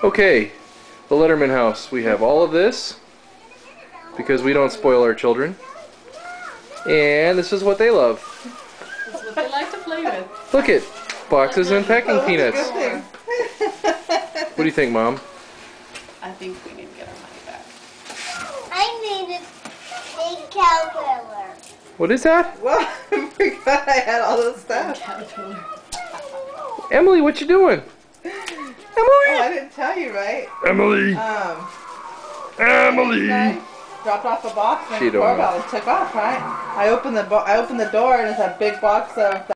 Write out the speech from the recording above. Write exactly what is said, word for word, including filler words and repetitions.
Okay, the Letterman house. We have all of this because we don't spoil our children. And this is what they love. This is what they like to play with. Look it, boxes and packing Oh, peanuts. that's a good thing. What do you think, Mom? I think we need to get our money back. I need a big caterpillar. What is that? Well, I forgot I had all this stuff. Caterpillar. Emily, what you doing? Oh, Emily! I didn't tell you, right? Emily! Um, Emily! I dropped off a box and She the don't know. doorbell and took off, right? I opened the bo I opened the door and it's a big box of